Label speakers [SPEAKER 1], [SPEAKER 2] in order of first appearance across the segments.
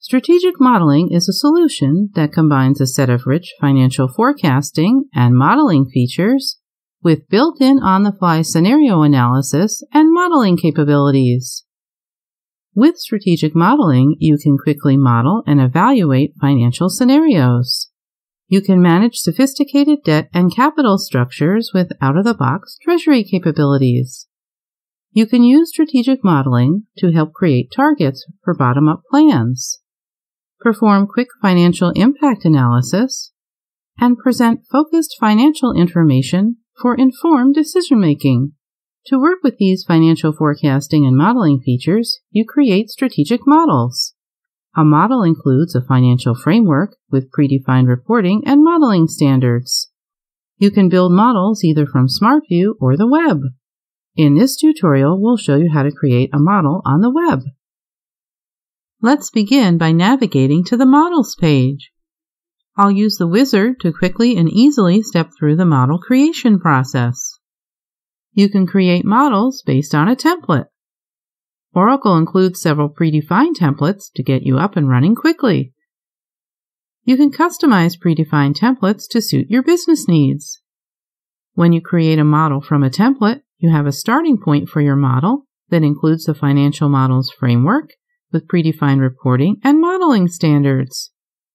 [SPEAKER 1] Strategic modeling is a solution that combines a set of rich financial forecasting and modeling features with built-in on-the-fly scenario analysis and modeling capabilities. With strategic modeling, you can quickly model and evaluate financial scenarios. You can manage sophisticated debt and capital structures with out-of-the-box treasury capabilities. You can use strategic modeling to help create targets for bottom-up plans, perform quick financial impact analysis, and present focused financial information for informed decision-making. To work with these financial forecasting and modeling features, you create strategic models. A model includes a financial framework with predefined reporting and modeling standards. You can build models either from SmartView or the web. In this tutorial, we'll show you how to create a model on the web. Let's begin by navigating to the Models page. I'll use the wizard to quickly and easily step through the model creation process. You can create models based on a template. Oracle includes several predefined templates to get you up and running quickly. You can customize predefined templates to suit your business needs. When you create a model from a template, you have a starting point for your model that includes the financial models framework with predefined reporting and modeling standards.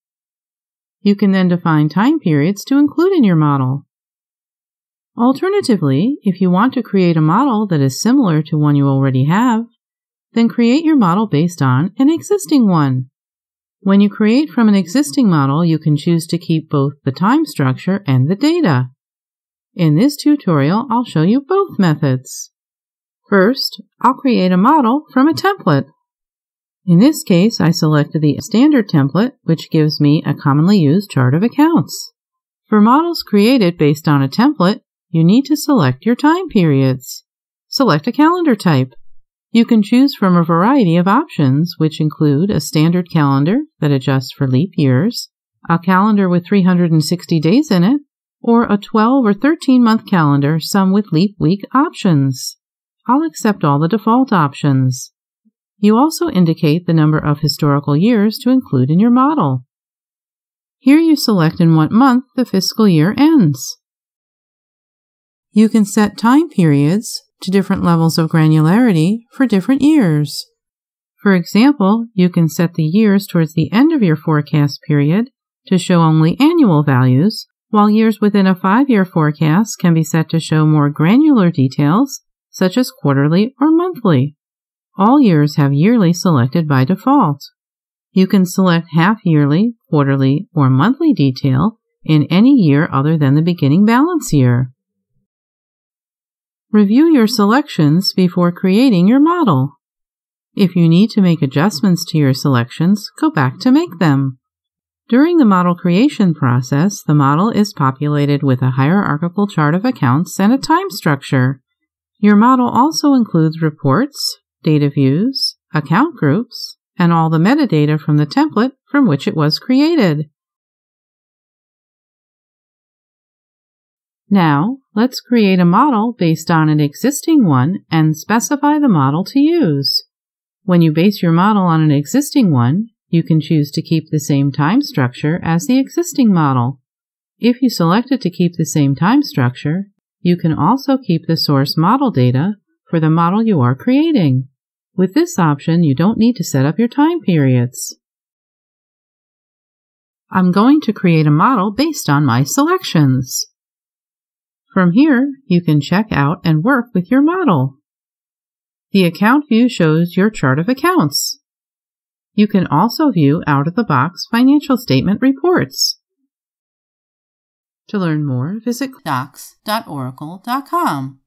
[SPEAKER 1] You can then define time periods to include in your model. Alternatively, if you want to create a model that is similar to one you already have, then create your model based on an existing one. When you create from an existing model, you can choose to keep both the time structure and the data. In this tutorial, I'll show you both methods. First, I'll create a model from a template. In this case, I selected the standard template, which gives me a commonly used chart of accounts. For models created based on a template, you need to select your time periods. Select a calendar type. You can choose from a variety of options, which include a standard calendar that adjusts for leap years, a calendar with 360 days in it, or a 12 or 13-month calendar, some with leap week options. I'll accept all the default options. You also indicate the number of historical years to include in your model. Here you select in what month the fiscal year ends. You can set time periods to different levels of granularity for different years. For example, you can set the years towards the end of your forecast period to show only annual values, while years within a 5-year forecast can be set to show more granular details, such as quarterly or monthly. All years have yearly selected by default. You can select half-yearly, quarterly, or monthly detail in any year other than the beginning balance year. Review your selections before creating your model. If you need to make adjustments to your selections, go back to make them. During the model creation process, the model is populated with a hierarchical chart of accounts and a time structure. Your model also includes reports, data views, account groups, and all the metadata from the template from which it was created. Now, let's create a model based on an existing one and specify the model to use. When you base your model on an existing one, you can choose to keep the same time structure as the existing model. If you selected to keep the same time structure, you can also keep the source model data for the model you are creating. With this option, you don't need to set up your time periods. I'm going to create a model based on my selections. From here, you can check out and work with your model. The account view shows your chart of accounts. You can also view out-of-the-box financial statement reports. To learn more, visit docs.oracle.com.